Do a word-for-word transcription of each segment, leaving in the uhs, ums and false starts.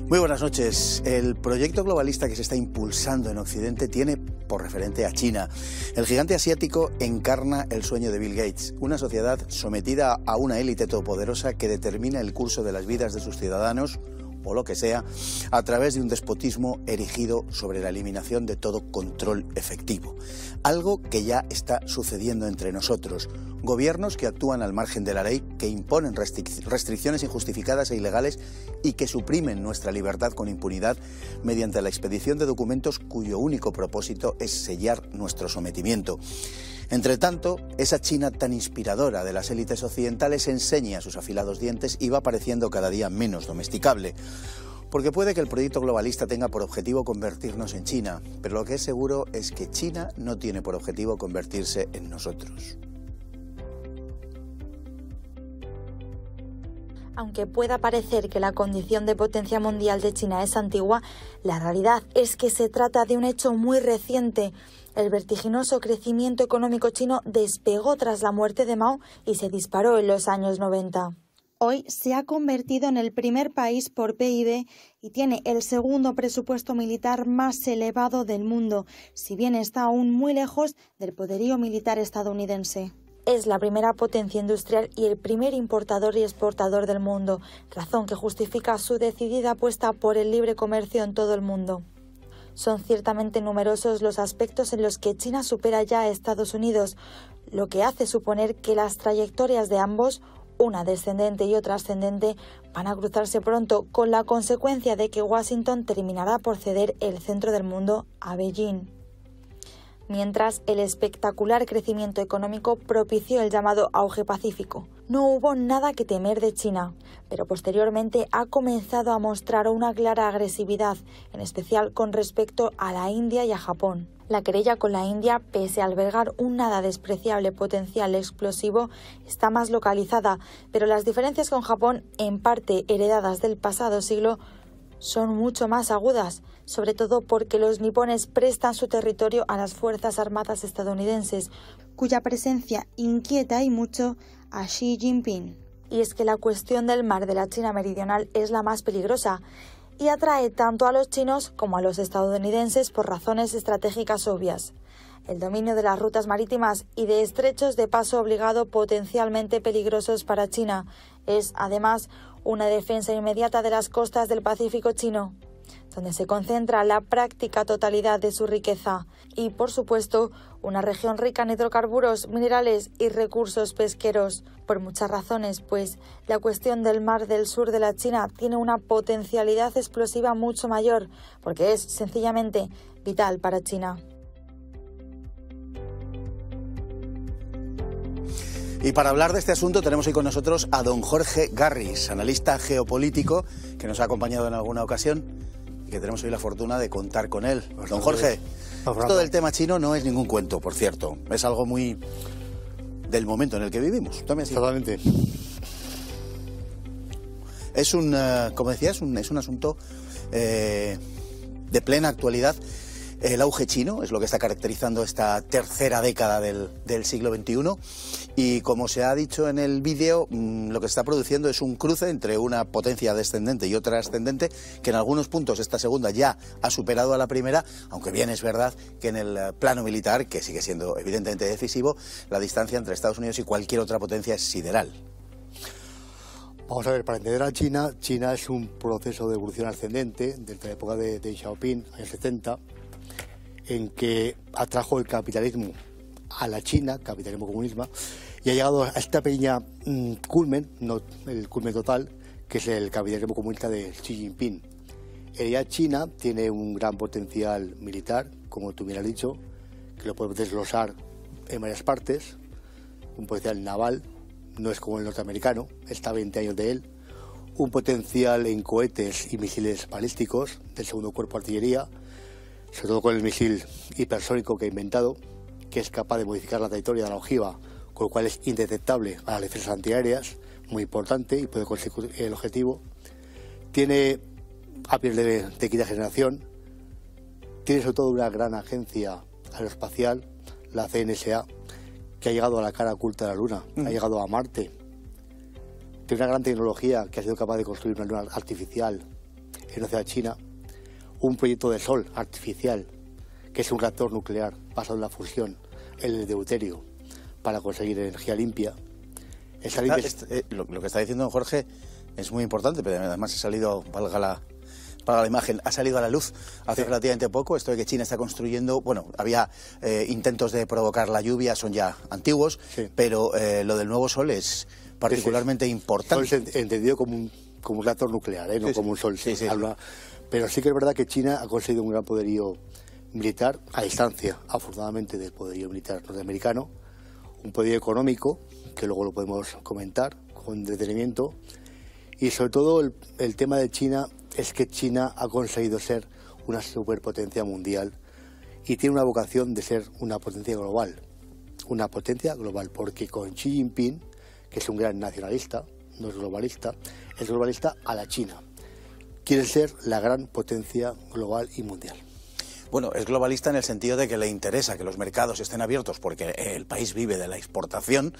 Muy buenas noches. El proyecto globalista que se está impulsando en Occidente tiene por referente a China. El gigante asiático encarna el sueño de Bill Gates, una sociedad sometida a una élite todopoderosa que determina el curso de las vidas de sus ciudadanos, o lo que sea, a través de un despotismo erigido sobre la eliminación de todo control efectivo. Algo que ya está sucediendo entre nosotros. Gobiernos que actúan al margen de la ley, que imponen restric- restricciones injustificadas e ilegales y que suprimen nuestra libertad con impunidad mediante la expedición de documentos cuyo único propósito es sellar nuestro sometimiento. Entre tanto, esa China tan inspiradora de las élites occidentales enseña sus afilados dientes y va pareciendo cada día menos domesticable. Porque puede que el proyecto globalista tenga por objetivo convertirnos en China, pero lo que es seguro es que China no tiene por objetivo convertirse en nosotros. Aunque pueda parecer que la condición de potencia mundial de China es antigua, la realidad es que se trata de un hecho muy reciente. El vertiginoso crecimiento económico chino despegó tras la muerte de Mao y se disparó en los años noventa. Hoy se ha convertido en el primer país por P I B y tiene el segundo presupuesto militar más elevado del mundo, si bien está aún muy lejos del poderío militar estadounidense. Es la primera potencia industrial y el primer importador y exportador del mundo, razón que justifica su decidida apuesta por el libre comercio en todo el mundo. Son ciertamente numerosos los aspectos en los que China supera ya a Estados Unidos, lo que hace suponer que las trayectorias de ambos, una descendente y otra ascendente, van a cruzarse pronto, con la consecuencia de que Washington terminará por ceder el centro del mundo a Beijing. Mientras, el espectacular crecimiento económico propició el llamado auge pacífico. No hubo nada que temer de China, pero posteriormente ha comenzado a mostrar una clara agresividad, en especial con respecto a la India y a Japón. La querella con la India, pese a albergar un nada despreciable potencial explosivo, está más localizada, pero las diferencias con Japón, en parte heredadas del pasado siglo, son mucho más agudas, sobre todo porque los nipones prestan su territorio a las Fuerzas Armadas estadounidenses, cuya presencia inquieta y mucho a Xi Jinping. Y es que la cuestión del mar de la China meridional es la más peligrosa y atrae tanto a los chinos como a los estadounidenses por razones estratégicas obvias. El dominio de las rutas marítimas y de estrechos de paso obligado potencialmente peligrosos para China es, además, una defensa inmediata de las costas del Pacífico chino, donde se concentra la práctica totalidad de su riqueza y, por supuesto, una región rica en hidrocarburos, minerales y recursos pesqueros. Por muchas razones, pues la cuestión del mar del sur de la China tiene una potencialidad explosiva mucho mayor, porque es sencillamente vital para China. Y para hablar de este asunto tenemos hoy con nosotros a don Jorge Garris, analista geopolítico, que nos ha acompañado en alguna ocasión y que tenemos hoy la fortuna de contar con él. Don Jorge, esto del tema chino no es ningún cuento, por cierto. Es algo muy del momento en el que vivimos. Tome así. Totalmente. Es un, como decía, es un, es un asunto eh, de plena actualidad. El auge chino es lo que está caracterizando esta tercera década del, del siglo veintiuno y, como se ha dicho en el vídeo, mmm, lo que está produciendo es un cruce entre una potencia descendente y otra ascendente, que en algunos puntos esta segunda ya ha superado a la primera, aunque bien es verdad que en el plano militar, que sigue siendo evidentemente decisivo, la distancia entre Estados Unidos y cualquier otra potencia es sideral. Vamos a ver, para entender a China, China es un proceso de evolución ascendente desde la época de, de Xiaoping, años setenta, en que atrajo el capitalismo a la China, capitalismo comunismo, y ha llegado a esta pequeña mmm, culmen, no el culmen total, que es el capitalismo comunista de Xi Jinping. Ella, China, tiene un gran potencial militar, como tú bien has dicho, que lo podemos desglosar en varias partes, un potencial naval, no es como el norteamericano, está a veinte años de él, un potencial en cohetes y misiles balísticos del segundo cuerpo de artillería, sobre todo con el misil hipersónico que ha inventado, que es capaz de modificar la trayectoria de la ojiva, con lo cual es indetectable a las defensas antiaéreas, muy importante, y puede conseguir el objetivo. Tiene aviones de, de quinta generación, tiene sobre todo una gran agencia aeroespacial, la C N S A, que ha llegado a la cara oculta de la Luna, mm. ha llegado a Marte. Tiene una gran tecnología que ha sido capaz de construir una luna artificial en la ciudad china un proyecto de sol artificial, que es un reactor nuclear basado en la fusión, el deuterio, para conseguir energía limpia. Está, eh, lo, lo que está diciendo Jorge es muy importante, pero además ha salido, valga la, valga la imagen, ha salido a la luz hace sí. relativamente poco, esto de que China está construyendo, bueno, había eh, intentos de provocar la lluvia, son ya antiguos, sí. pero eh, lo del nuevo sol es particularmente sí, sí. importante. Sol es entendido como un, como un reactor nuclear, ¿eh? no sí, como un sol. Sí, sí. Habla, pero sí que es verdad que China ha conseguido un gran poderío militar a distancia, afortunadamente, del poderío militar norteamericano, un poderío económico, que luego lo podemos comentar con detenimiento, y sobre todo el, el tema de China es que China ha conseguido ser una superpotencia mundial y tiene una vocación de ser una potencia global, una potencia global, porque con Xi Jinping, que es un gran nacionalista, no es globalista, es globalista a la China, quiere ser la gran potencia global y mundial. Bueno, es globalista en el sentido de que le interesa que los mercados estén abiertos porque el país vive de la exportación,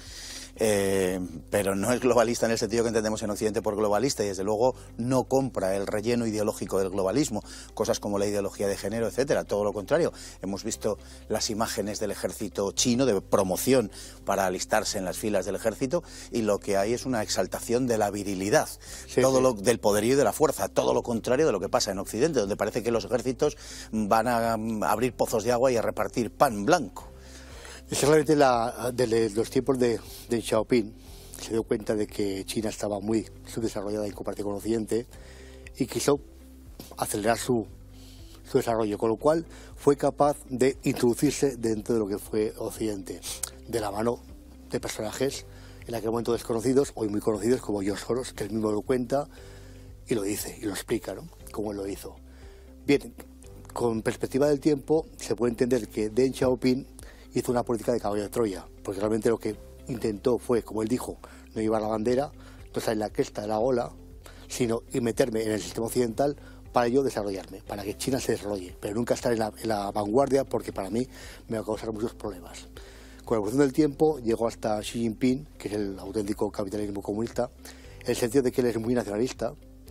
eh, pero no es globalista en el sentido que entendemos en Occidente por globalista y desde luego no compra el relleno ideológico del globalismo, cosas como la ideología de género, etcétera, todo lo contrario. Hemos visto las imágenes del ejército chino de promoción para alistarse en las filas del ejército y lo que hay es una exaltación de la virilidad, sí, todo sí. Lo, del poderío y de la fuerza, todo lo contrario de lo que pasa en Occidente, donde parece que los ejércitos van a a abrir pozos de agua y a repartir pan blanco. Es realmente la, de los tiempos de, de Xiaoping se dio cuenta de que China estaba muy subdesarrollada en comparación con Occidente y quiso acelerar su, su desarrollo, con lo cual fue capaz de introducirse dentro de lo que fue Occidente, de la mano de personajes en aquel momento desconocidos, hoy muy conocidos, como George Soros, que él mismo lo cuenta y lo dice, y lo explica, ¿no?, cómo él lo hizo. Bien, con perspectiva del tiempo, se puede entender que Deng Xiaoping hizo una política de caballo de Troya, porque realmente lo que intentó fue, como él dijo, no llevar la bandera, no estar en la cresta de la ola, sino y meterme en el sistema occidental para yo desarrollarme, para que China se desarrolle, pero nunca estar en la, en la vanguardia, porque para mí me va a causar muchos problemas. Con la evolución del tiempo llegó hasta Xi Jinping, que es el auténtico capitalismo comunista, en el sentido de que él es muy nacionalista,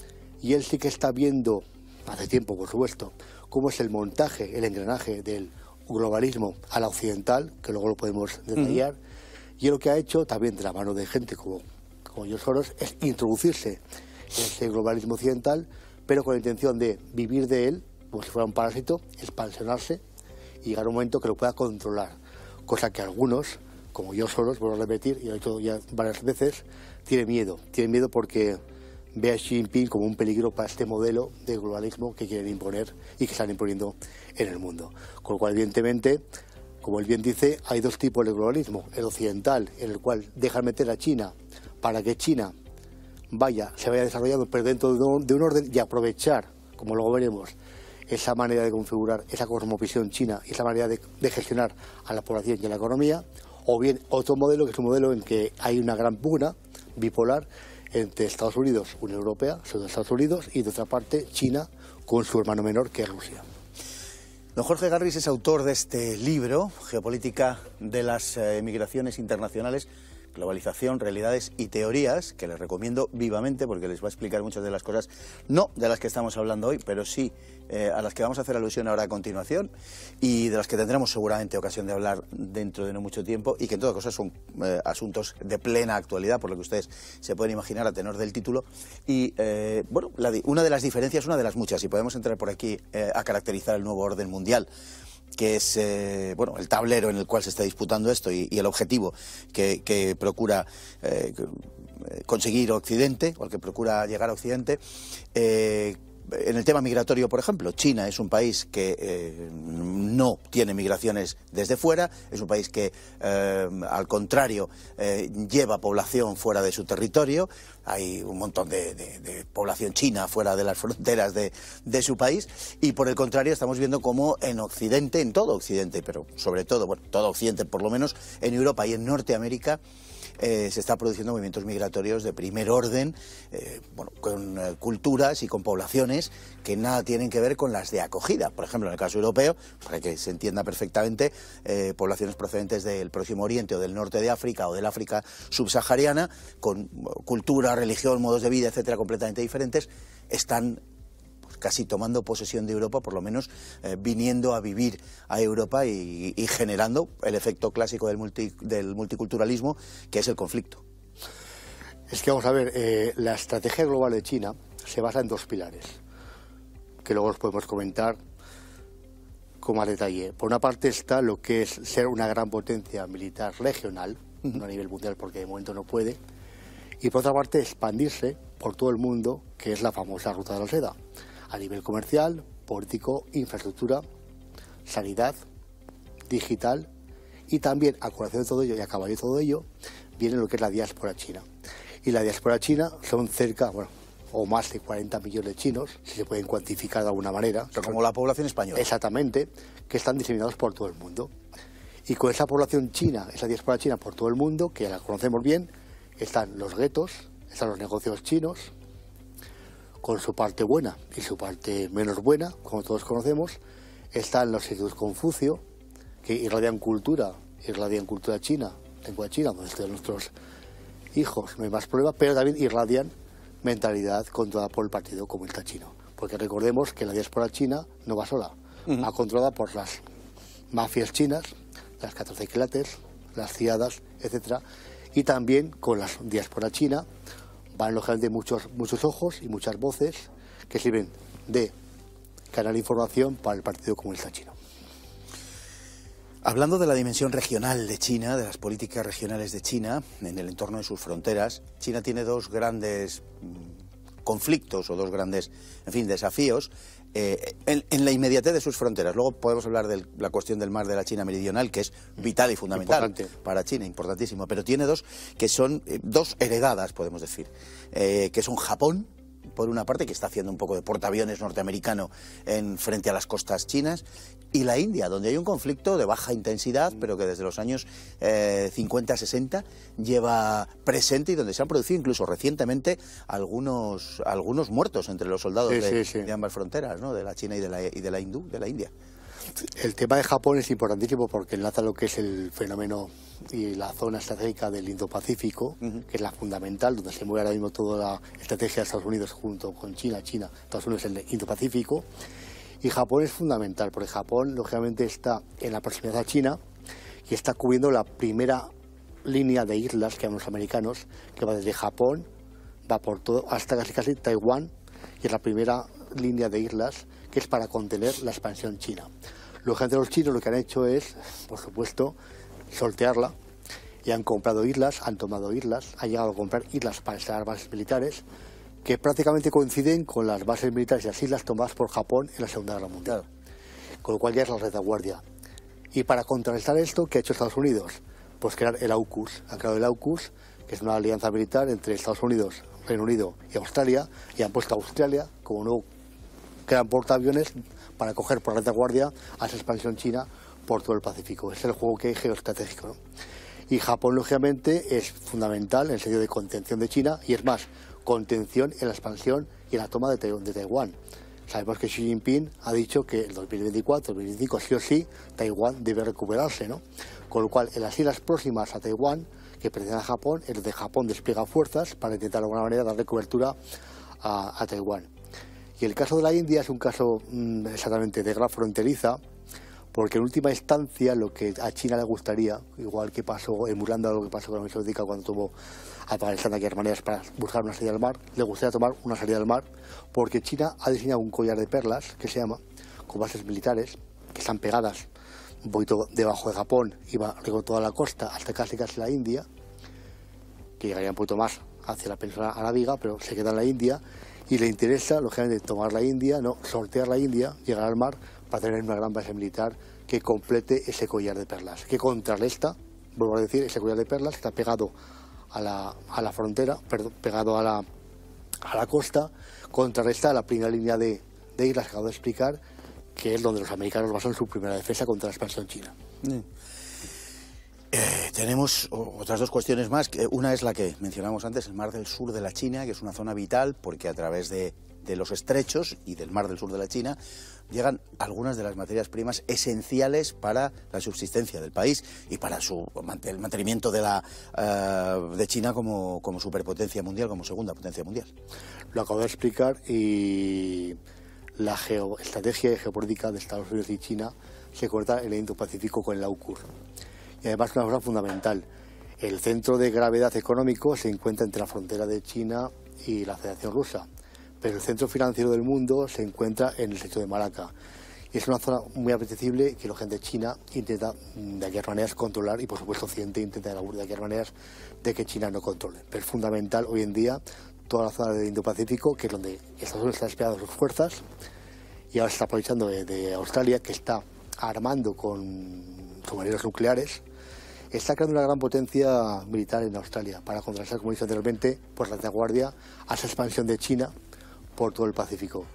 y él sí que está viendo, hace tiempo por supuesto, cómo es el montaje, el engranaje del globalismo a la occidental, que luego lo podemos detallar, uh-huh. y lo que ha hecho, también de la mano de gente como, como George Soros, es introducirse en ese globalismo occidental, pero con la intención de vivir de él, como si fuera un parásito, expansionarse y llegar a un momento que lo pueda controlar, cosa que algunos, como George Soros, vuelvo a repetir, y lo he hecho ya varias veces, tiene miedo, tiene miedo porque ve a Xi Jinping como un peligro para este modelo de globalismo que quieren imponer y que están imponiendo en el mundo. Con lo cual, evidentemente, como él bien dice, hay dos tipos de globalismo. El occidental, en el cual dejan meter a China para que China vaya, se vaya desarrollando, pero dentro de un, de un orden, y aprovechar, como luego veremos, esa manera de configurar esa cosmovisión china y esa manera de, de gestionar a la población y a la economía. O bien otro modelo, que es un modelo en que hay una gran pugna bipolar entre Estados Unidos, Unión Europea, sobre Estados Unidos, y de otra parte China con su hermano menor, que es Rusia. Don Jorge Garris es autor de este libro, Geopolítica de las eh, migraciones internacionales, globalización, realidades y teorías, que les recomiendo vivamente porque les va a explicar muchas de las cosas, no de las que estamos hablando hoy, pero sí eh, a las que vamos a hacer alusión ahora a continuación y de las que tendremos seguramente ocasión de hablar dentro de no mucho tiempo y que en todo caso son eh, asuntos de plena actualidad, por lo que ustedes se pueden imaginar a tenor del título. Y eh, bueno, la, una de las diferencias, una de las muchas, y podemos entrar por aquí eh, a caracterizar el nuevo orden mundial, que es eh, bueno, el tablero en el cual se está disputando esto y, y el objetivo que, que procura eh, conseguir Occidente, o el que procura llegar a Occidente. Eh, En el tema migratorio, por ejemplo, China es un país que eh, no tiene migraciones desde fuera, es un país que, eh, al contrario, eh, lleva población fuera de su territorio. Hay un montón de, de, de población china fuera de las fronteras de, de su país y, por el contrario, estamos viendo cómo en Occidente, en todo Occidente, pero sobre todo, bueno, todo Occidente por lo menos, en Europa y en Norteamérica, Eh, se está produciendo movimientos migratorios de primer orden, eh, bueno, con eh, culturas y con poblaciones que nada tienen que ver con las de acogida. Por ejemplo, en el caso europeo, para que se entienda perfectamente, eh, poblaciones procedentes del Próximo Oriente o del norte de África o del África subsahariana, con cultura, religión, modos de vida, etcétera, completamente diferentes, están casi tomando posesión de Europa, por lo menos eh, viniendo a vivir a Europa y, y generando el efecto clásico del, multi, del multiculturalismo, que es el conflicto. Es que vamos a ver, eh, la estrategia global de China se basa en dos pilares, que luego los podemos comentar con más detalle. Por una parte está lo que es ser una gran potencia militar regional, uh-huh. no a nivel mundial porque de momento no puede, y por otra parte expandirse por todo el mundo, que es la famosa ruta de la seda, a nivel comercial, político, infraestructura, sanidad, digital, y también a colación de todo ello y a caballo de todo ello viene lo que es la diáspora china. Y la diáspora china son cerca, bueno, o más de cuarenta millones de chinos, si se pueden cuantificar de alguna manera. Como la población española. Exactamente, que están diseminados por todo el mundo. Y con esa población china, esa diáspora china por todo el mundo, que ya la conocemos bien, están los guetos, están los negocios chinos, con su parte buena y su parte menos buena, como todos conocemos. Están los institutos Confucio, que irradian cultura, irradian cultura china, lengua china, donde están nuestros hijos, no hay más problema, pero también irradian mentalidad controlada por el Partido Comunista Chino. Porque recordemos que la diáspora china no va sola, uh-huh. va controlada por las mafias chinas, las catorce quilates, las ciadas, etcétera, y también con la diáspora china van lógicamente muchos, muchos ojos y muchas voces que sirven de canal de información para el Partido Comunista Chino. Hablando de la dimensión regional de China, de las políticas regionales de China, en el entorno de sus fronteras, China tiene dos grandes conflictos o dos grandes, en fin, desafíos eh, en, en la inmediatez de sus fronteras. Luego podemos hablar de la cuestión del mar de la China Meridional, que es vital y fundamental Importante. para China, importantísimo, pero tiene dos que son eh, dos heredadas, podemos decir, eh, que son Japón, por una parte, que está haciendo un poco de portaaviones norteamericano en frente a las costas chinas, y la India, donde hay un conflicto de baja intensidad, pero que desde los años eh, cincuenta sesenta lleva presente y donde se han producido incluso recientemente algunos, algunos muertos entre los soldados sí, de, sí, sí. de ambas fronteras, ¿no? De la China y de la, y de la hindú, de la India. El tema de Japón es importantísimo porque enlaza lo que es el fenómeno y la zona estratégica del Indo-Pacífico, uh-huh. que es la fundamental, donde se mueve ahora mismo toda la estrategia de Estados Unidos junto con China, China, Estados Unidos en el Indo-Pacífico. Y Japón es fundamental, porque Japón, lógicamente, está en la proximidad a China y está cubriendo la primera línea de islas que hay los americanos, que va desde Japón, va por todo, hasta casi casi Taiwán, y es la primera línea de islas que es para contener la expansión china. Lógicamente los chinos lo que han hecho es, por supuesto, sortearla, y han comprado islas, han tomado islas, han llegado a comprar islas para instalar bases militares, que prácticamente coinciden con las bases militares y las islas tomadas por Japón en la Segunda Guerra Mundial, con lo cual ya es la retaguardia. Y para contrarrestar esto, ¿qué ha hecho Estados Unidos? Pues crear el AUKUS. Han creado el AUKUS, que es una alianza militar entre Estados Unidos, Reino Unido y Australia, y han puesto a Australia como nuevo gran portaaviones para coger por retaguardia a esa expansión china por todo el Pacífico. Es el juego que hay geoestratégico, ¿no? Y Japón, lógicamente, es fundamental en el sentido de contención de China, y es más, contención en la expansión y en la toma de, de Taiwán. Sabemos que Xi Jinping ha dicho que el dos mil veinticuatro, dos mil veinticinco, sí o sí, Taiwán debe recuperarse, ¿no? Con lo cual, en las islas próximas a Taiwán, que pertenecen a Japón, el de Japón despliega fuerzas para intentar de alguna manera darle cobertura a, a Taiwán. Y el caso de la India es un caso mmm, exactamente de guerra fronteriza, porque en última instancia lo que a China le gustaría, igual que pasó emulando lo que pasó con la Unión Soviética cuando tuvo a Pakistán de aquellas maneras para buscar una salida al mar, le gustaría tomar una salida al mar, porque China ha diseñado un collar de perlas, que se llama, con bases militares, que están pegadas un poquito debajo de Japón, y va luego toda la costa hasta casi casi la India, que llegaría un poquito más hacia la península arábiga, pero se queda en la India, y le interesa, lógicamente, tomar la India, no sortear la India, llegar al mar, para tener una gran base militar que complete ese collar de perlas, que contrarresta, vuelvo a decir, ese collar de perlas que está pegado a la, a la frontera, perdón, pegado a la, a la costa, contrarresta la primera línea de, de islas que acabo de explicar, que es donde los americanos basan su primera defensa contra la expansión china. Mm. Eh, tenemos otras dos cuestiones más. Una es la que mencionamos antes, el mar del sur de la China, que es una zona vital porque a través de, de los estrechos y del mar del sur de la China llegan algunas de las materias primas esenciales para la subsistencia del país y para su, el mantenimiento de, la, uh, de China como, como superpotencia mundial, como segunda potencia mundial. Lo acabo de explicar y la geoestrategia geopolítica de Estados Unidos y China se corta en el Indo-Pacífico con el AUKUS. Y además una cosa fundamental, el centro de gravedad económico se encuentra entre la frontera de China y la Federación Rusa, pero el centro financiero del mundo se encuentra en el estrecho de Malaca. Y es una zona muy apetecible que la gente de China intenta de aquellas maneras controlar y por supuesto Occidente intenta de aquellas maneras de que China no controle. Pero es fundamental hoy en día toda la zona del Indo-Pacífico, que es donde Estados Unidos está desplegando sus fuerzas y ahora se está aprovechando de, de Australia, que está armando con submarinos nucleares. Está creando una gran potencia militar en Australia para contrarrestar, como he dicho anteriormente, pues la retaguardia a esa expansión de China por todo el Pacífico.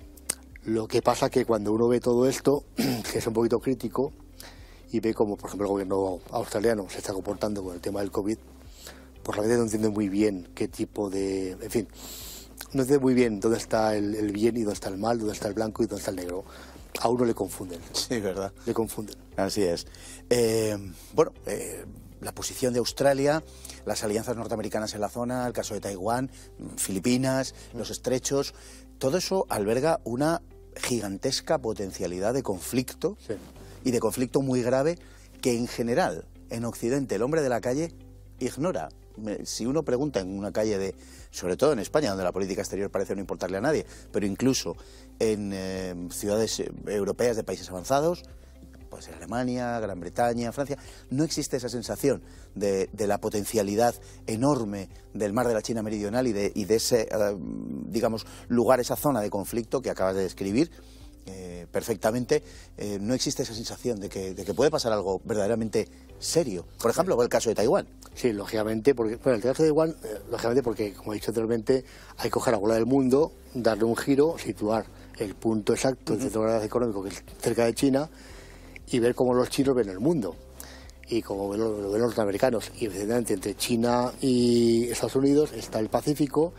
Lo que pasa que cuando uno ve todo esto, que es un poquito crítico, y ve cómo, por ejemplo, el gobierno australiano se está comportando con el tema del COVID, pues realmente no entiende muy bien qué tipo de... En fin, no entiende muy bien dónde está el, el bien y dónde está el mal, dónde está el blanco y dónde está el negro. A uno le confunden. Sí, verdad. Le confunden. Así es. Eh, bueno, eh, la posición de Australia, las alianzas norteamericanas en la zona, el caso de Taiwán, Filipinas, los estrechos, todo eso alberga una gigantesca potencialidad de conflicto, sí, y de conflicto muy grave que en general en Occidente el hombre de la calle ignora. Si uno pregunta en una calle de, sobre todo en España, donde la política exterior parece no importarle a nadie, pero incluso en eh, ciudades europeas de países avanzados, puede ser Alemania, Gran Bretaña, Francia, no existe esa sensación de, de la potencialidad enorme del mar de la China Meridional y de, y de ese, uh, digamos, lugar, esa zona de conflicto que acabas de describir eh, perfectamente. Eh, no existe esa sensación de que, de que puede pasar algo verdaderamente serio. Por ejemplo, el caso de Taiwán. Sí, lógicamente, porque, bueno, el caso de Taiwán, eh, lógicamente porque, como he dicho anteriormente, hay que coger la bola del mundo, darle un giro, situar el punto exacto del centro de gravedad económico, que es cerca de China, y ver cómo los chinos ven el mundo y cómo ven los, ven los norteamericanos. Y evidentemente entre China y Estados Unidos está el Pacífico,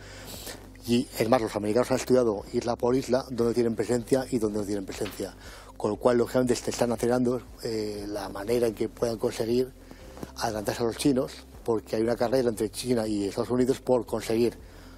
y es más, los americanos han estudiado isla por isla dónde tienen presencia y dónde no tienen presencia, con lo cual lógicamente se están acelerando eh, la manera en que puedan conseguir adelantarse a los chinos, porque hay una carrera entre China y Estados Unidos por conseguir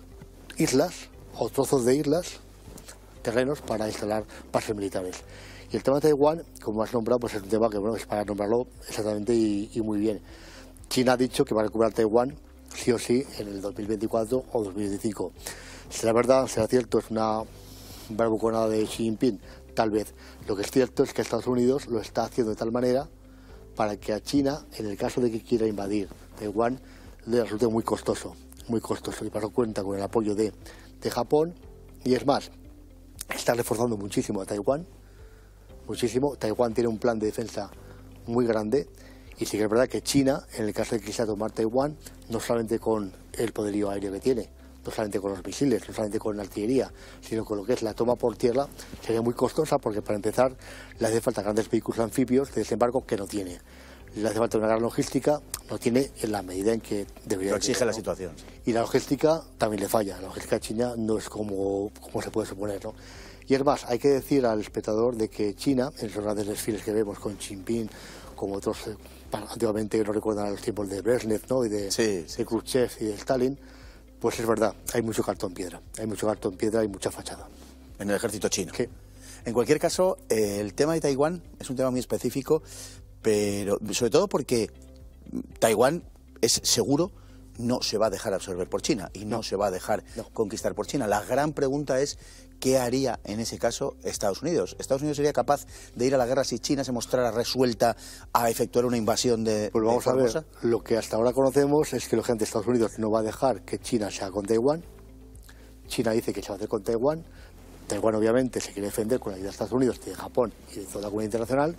islas o trozos de islas, terrenos para instalar bases militares. Y el tema de Taiwán, como has nombrado, pues es un tema que, bueno, es para nombrarlo exactamente y, y muy bien. China ha dicho que va a recuperar Taiwán sí o sí en el dos mil veinticuatro o dos mil veinticinco. Será verdad, será cierto, es una barbacoada de Xi Jinping, tal vez. Lo que es cierto es que Estados Unidos lo está haciendo de tal manera para que a China, en el caso de que quiera invadir Taiwán, le resulte muy costoso, muy costoso. Y para eso cuenta con el apoyo de, de Japón, y es más, está reforzando muchísimo a Taiwán, muchísimo. Taiwán tiene un plan de defensa muy grande, y sí que es verdad que China, en el caso de que quisiera tomar Taiwán, no solamente con el poderío aéreo que tiene, no solamente con los misiles, no solamente con la artillería, sino con lo que es la toma por tierra, sería muy costosa, porque para empezar le hace falta grandes vehículos anfibios de desembarco que no tiene. Le hace falta una gran logística, no tiene en la medida en que debería. Lo exige tener, ¿no? La situación. Y la logística también le falla. La logística china no es como, como se puede suponer, ¿no? Y es más, hay que decir al espectador de que China, en esos grandes desfiles que vemos con Xi Jinping, como otros eh, antiguamente que no recuerdan a los tiempos de Brezhnev, ¿no? Y de, sí, sí. de Khrushchev y de Stalin, pues es verdad, hay mucho cartón piedra, hay mucho cartón piedra y mucha fachada. En el ejército chino. Sí. En cualquier caso, eh, el tema de Taiwán es un tema muy específico, pero sobre todo porque Taiwán es seguro no se va a dejar absorber por China y no, no se va a dejar no. conquistar por China. La gran pregunta es ¿qué haría en ese caso Estados Unidos? ¿Estados Unidos sería capaz de ir a la guerra si China se mostrara resuelta a efectuar una invasión de Pues vamos de a ver, lo que hasta ahora conocemos es que la gente de Estados Unidos no va a dejar que China se haga con Taiwán. China dice que se va a hacer con Taiwán. Taiwán obviamente se quiere defender con la ayuda de Estados Unidos, de Japón y de toda la comunidad internacional.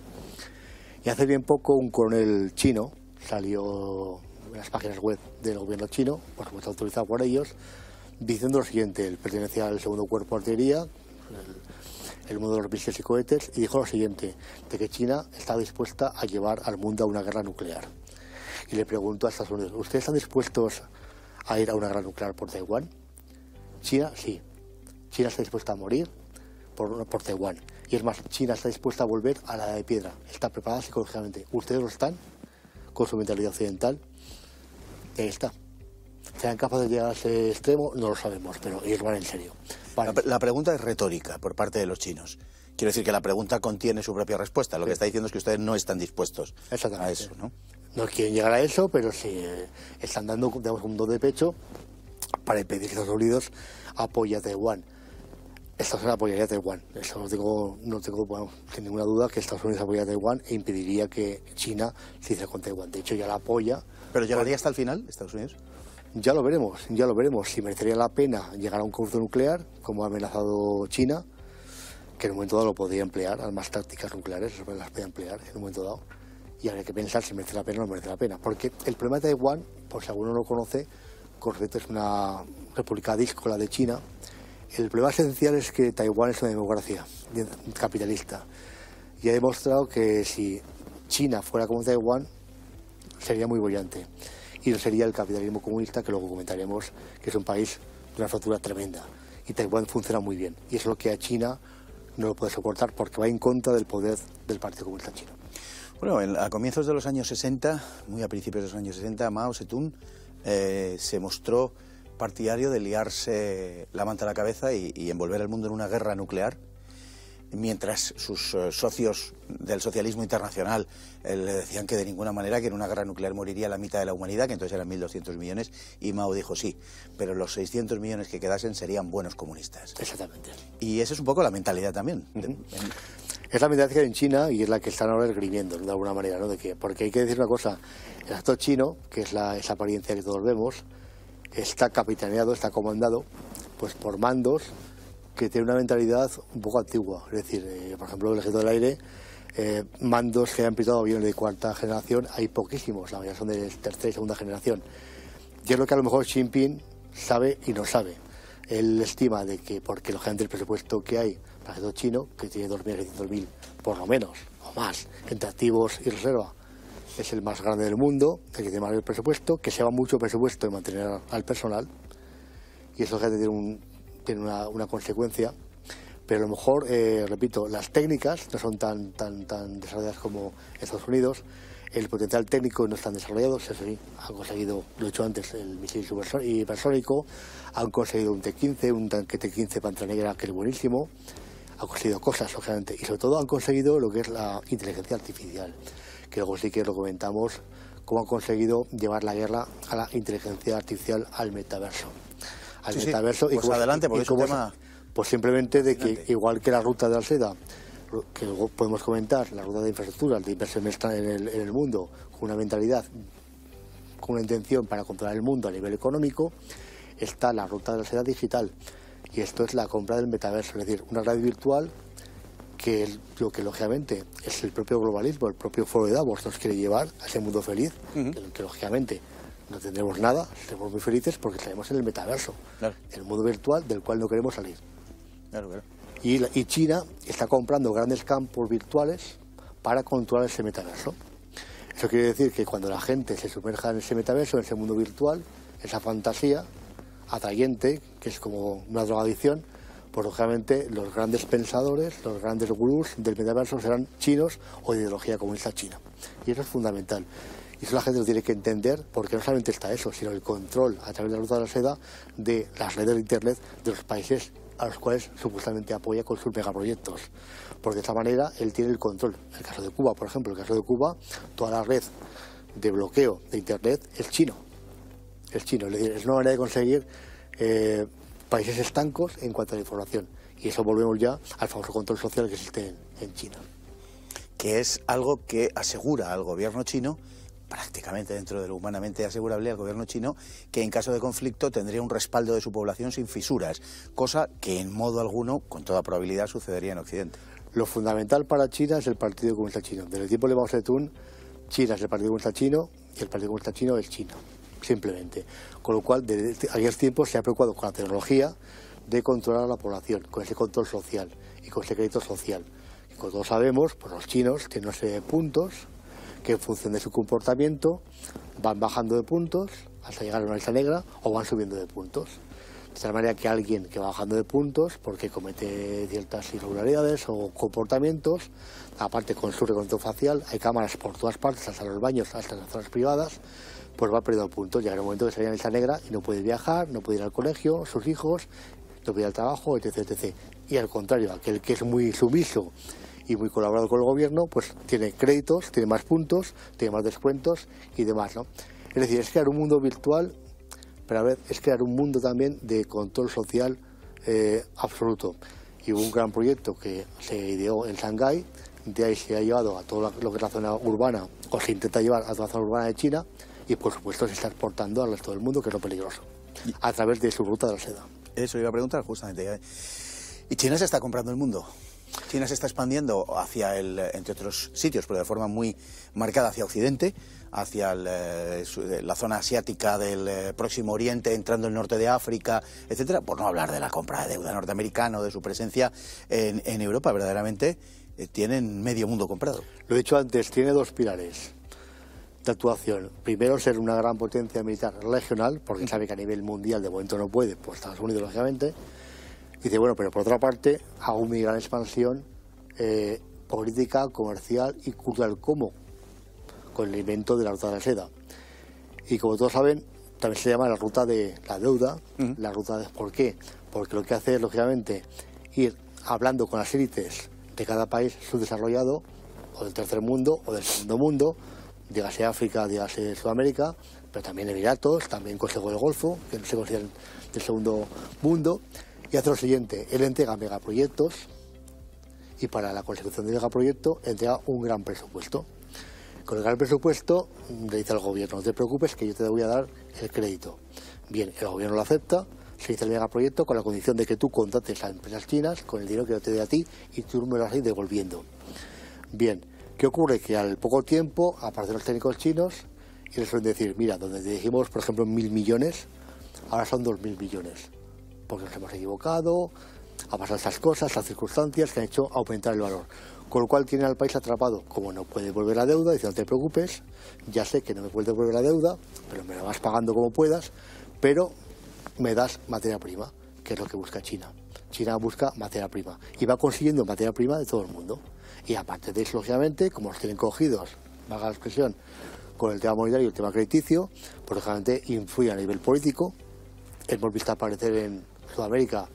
Y hace bien poco un coronel chino salió en las páginas web del gobierno chino, por supuesto autorizado por ellos, diciendo lo siguiente: él pertenecía al segundo cuerpo de artillería, el, el mundo de los misiles y cohetes, y dijo lo siguiente, de que China está dispuesta a llevar al mundo a una guerra nuclear. Y le preguntó a Estados Unidos, ¿ustedes están dispuestos a ir a una guerra nuclear por Taiwán? China, sí. China está dispuesta a morir por, por Taiwán. Y es más, China está dispuesta a volver a la edad de piedra. Está preparada psicológicamente. ¿Ustedes lo están? Con su mentalidad occidental. Y ahí está. ¿Sean capaces de llegar a ese extremo? No lo sabemos, pero ellos van en serio. La, la pregunta es retórica por parte de los chinos. Quiero decir que la pregunta contiene su propia respuesta. Lo sí. que está diciendo es que ustedes no están dispuestos a eso, ¿no? No quieren llegar a eso, pero sí eh, están dando, digamos, un do de pecho para impedir que Estados Unidos apoye a Taiwán. Estados Unidos apoyaría a Taiwán. Eso no tengo, no tengo bueno, sin ninguna duda que Estados Unidos apoyaría a Taiwán e impediría que China se hiciera con Taiwán. De hecho, ya la apoya. ¿Pero llegaría por... hasta el final Estados Unidos? Ya lo veremos, ya lo veremos. Si merecería la pena llegar a un conflicto nuclear, como ha amenazado China, que en un momento dado lo podría emplear, armas tácticas nucleares, las podría emplear en un momento dado. Y habría que pensar si merece la pena o no merece la pena. Porque el problema de Taiwán, por si alguno no lo conoce, con respecto es una república díscola de China. El problema esencial es que Taiwán es una democracia capitalista. Y ha demostrado que si China fuera como Taiwán, sería muy bollante. Y no sería el capitalismo comunista, que luego comentaremos, que es un país de una factura tremenda. Y Taiwán funciona muy bien. Y es lo que a China no lo puede soportar, porque va en contra del poder del Partido Comunista Chino. Bueno, en, a comienzos de los años sesenta, muy a principios de los años sesenta, Mao Zedong eh, se mostró partidario de liarse la manta a la cabeza y, y envolver al mundo en una guerra nuclear, mientras sus uh, socios del socialismo internacional eh, le decían que de ninguna manera, que en una guerra nuclear moriría la mitad de la humanidad, que entonces eran mil doscientos millones, y Mao dijo sí, pero los seiscientos millones que quedasen serían buenos comunistas. Exactamente. Y esa es un poco la mentalidad también. Uh-huh. en... Es la mentalidad que hay en China y es la que están ahora esgrimiendo, de alguna manera, ¿no? De que, porque hay que decir una cosa, el actor chino, que es la, esa apariencia que todos vemos, está capitaneado, está comandado pues por mandos que tienen una mentalidad un poco antigua. Es decir, eh, por ejemplo, el ejército del aire, eh, mandos que han pilotado aviones de cuarta generación, hay poquísimos, la mayoría son de tercera y segunda generación. Y es lo que a lo mejor Xi Jinping sabe y no sabe. Él estima de que, porque lógicamente el presupuesto que hay para el ejército chino, que tiene dos millones seiscientos mil por lo menos, o más, entre activos y reserva, es el más grande del mundo, el que tiene más el presupuesto, que se va mucho presupuesto en mantener al personal, y eso tiene, un, tiene una, una consecuencia, pero a lo mejor, eh, repito, las técnicas no son tan, tan, tan desarrolladas como Estados Unidos, el potencial técnico no es tan desarrollado, eso sí, han conseguido, lo he dicho antes, el misil hipersónico, han conseguido un T quince, un tanque T quince Pantera Negra que es buenísimo, han conseguido cosas, obviamente, y sobre todo han conseguido lo que es la inteligencia artificial, que luego sí que lo comentamos, cómo han conseguido llevar la guerra a la inteligencia artificial al metaverso. Al sí, metaverso sí. Pues y cómo, adelante, porque y cómo, es un tema... Pues simplemente de adelante. Que, igual que la ruta de la seda, que luego podemos comentar, la ruta de infraestructuras, de inversión en el, en el mundo, con una mentalidad, con una intención para controlar el mundo a nivel económico, está la ruta de la seda digital. Y esto es la compra del metaverso, es decir, una red virtual que es lo que lógicamente es el propio globalismo, el propio foro de Davos nos quiere llevar a ese mundo feliz, uh-huh. que, que lógicamente no tendremos nada, estaremos muy felices porque estaremos en el metaverso, claro. El mundo virtual del cual no queremos salir. Claro, claro. Y, y China está comprando grandes campos virtuales para controlar ese metaverso. Eso quiere decir que cuando la gente se sumerja en ese metaverso, en ese mundo virtual, esa fantasía atrayente, que es como una drogadicción, pues lógicamente los grandes pensadores, los grandes gurús del metaverso serán chinos o de ideología comunista china. Y eso es fundamental. Y eso la gente lo tiene que entender, porque no solamente está eso, sino el control a través de la ruta de la seda de las redes de Internet de los países a los cuales supuestamente apoya con sus megaproyectos. Porque de esta manera él tiene el control. En el caso de Cuba, por ejemplo, en el caso de Cuba, toda la red de bloqueo de Internet es chino. Es chino, es decir, es una manera de conseguir eh, países estancos en cuanto a la información. Y eso volvemos ya al famoso control social que existe en, en China. Que es algo que asegura al gobierno chino, prácticamente dentro de lo humanamente asegurable al gobierno chino, que en caso de conflicto tendría un respaldo de su población sin fisuras, cosa que en modo alguno, con toda probabilidad, sucedería en Occidente. Lo fundamental para China es el Partido Comunista Chino. Desde el tiempo de Mao Zedong, China es el Partido Comunista Chino y el Partido Comunista Chino es China, simplemente. Con lo cual, desde aquellos tiempos se ha preocupado con la tecnología de controlar a la población, con ese control social y con ese crédito social. Y como todos sabemos, pues los chinos tienen unos eh, puntos que en función de su comportamiento van bajando de puntos hasta llegar a una lista negra o van subiendo de puntos. De tal manera que alguien que va bajando de puntos porque comete ciertas irregularidades o comportamientos, aparte con su reconocimiento facial, hay cámaras por todas partes, hasta los baños, hasta las zonas privadas, pues va perdiendo puntos. Llega un momento que se en lista negra y no puede viajar, no puede ir al colegio, sus hijos, no pide el trabajo, etc, etcétera. Y al contrario, aquel que es muy sumiso y muy colaborador con el gobierno, pues tiene créditos, tiene más puntos, tiene más descuentos y demás, ¿no? Es decir, es crear un mundo virtual, pero a ver, es crear un mundo también de control social eh, absoluto. Y hubo un gran proyecto que se ideó en Shanghái, de ahí se ha llevado a todo lo que es la zona urbana, o se intenta llevar a toda la zona urbana de China, y por supuesto se está exportando al resto del mundo, que es lo peligroso, a través de su ruta de la seda. Eso iba a preguntar justamente. ¿Y China se está comprando el mundo? China se está expandiendo hacia el, entre otros sitios, pero de forma muy marcada hacia Occidente, hacia el, eh, la zona asiática del eh, Próximo Oriente, entrando en el norte de África, etcétera, por no hablar de la compra de deuda norteamericana o de su presencia en, en Europa. Verdaderamente eh, tienen medio mundo comprado. Lo he dicho antes, tiene dos pilares de actuación. Primero, ser una gran potencia militar regional, porque sabe que a nivel mundial de momento no puede, pues Estados Unidos, lógicamente. Dice, bueno, pero por otra parte, hago una gran expansión eh, política, comercial y cultural, como con el invento de la ruta de la seda. Y como todos saben, también se llama la ruta de la deuda, uh-huh. la ruta de... ¿Por qué? Porque lo que hace es, lógicamente, ir hablando con las élites de cada país subdesarrollado, o del tercer mundo, o del segundo mundo, dígase África, dígase Sudamérica, pero también Emiratos, también Consejo del Golfo, que no se consideran del segundo mundo. Y hace lo siguiente, él entrega megaproyectos y para la consecución del megaproyecto entrega un gran presupuesto. Con el gran presupuesto le dice al gobierno, no te preocupes que yo te voy a dar el crédito. Bien, el gobierno lo acepta, se dice el megaproyecto con la condición de que tú contrates a empresas chinas con el dinero que yo te doy a ti y tú me lo vas a ir devolviendo. Bien, ¿qué ocurre? Que al poco tiempo aparecen los técnicos chinos y les suelen decir, mira, donde te dijimos, por ejemplo, mil millones, ahora son dos mil millones. Porque nos hemos equivocado, ha pasado estas cosas, estas circunstancias que han hecho aumentar el valor. Con lo cual tiene al país atrapado. Como no puede devolver la deuda, dice, no te preocupes, ya sé que no me puedes devolver la deuda, pero me la vas pagando como puedas, pero me das materia prima, que es lo que busca China. China busca materia prima y va consiguiendo materia prima de todo el mundo. Y aparte de eso, lógicamente, como los tienen cogidos, valga la expresión, con el tema monetario y el tema crediticio, pues lógicamente influye a nivel político. Hemos visto aparecer en Sudamérica,